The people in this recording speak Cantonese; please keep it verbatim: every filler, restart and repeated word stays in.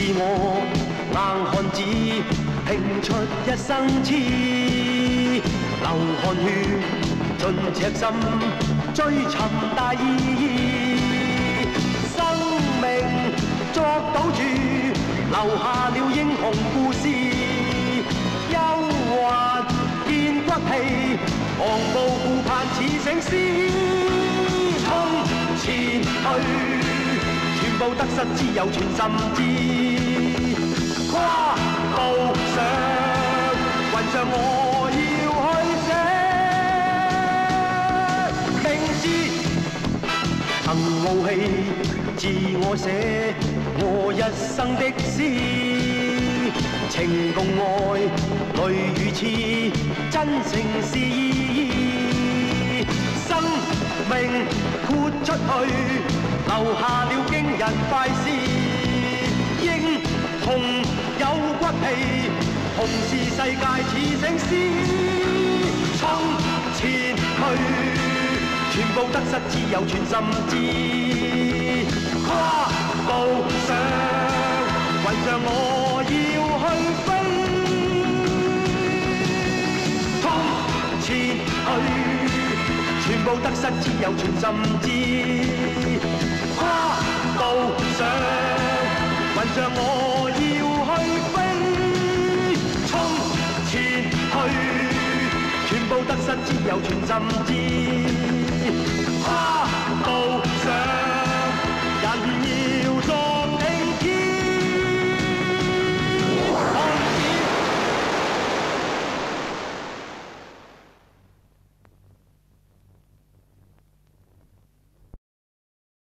我硬漢子，拼出一生痴，流汗血盡赤心，追尋大義。生命作賭注，留下了英雄故事。憂患見骨氣，昂步顧盼似醒獅。衝前去，全部得失只有全心知。跨步上雲上，我要去寫明知曾傲氣，自我寫我一生的詩。情共愛，淚與痴，真誠是意。生命豁出去，留下了驚人快事。英雄有骨氣，同是世界似醒獅。衝前去，全部得失只有全心知。跨步上雲上，我要去飛。衝前去，全部得失只有全心知。跨步上雲上，我要去飛。衝前去，全部得失只有全心知。跨步上